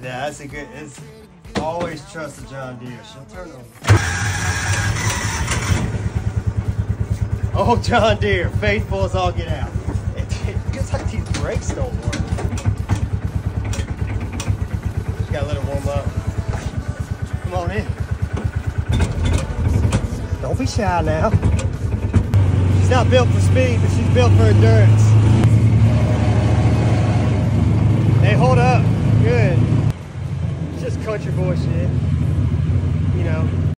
Yeah, that's a good. It's always trust the John Deere. She'll turn over. Oh, John Deere, faithful as all get out. It feels like these brakes don't work. Just gotta let it warm up. Come on in. Don't be shy now. She's not built for speed, but she's built for endurance. Hey, hold up. Good. It's just country boy shit. You know.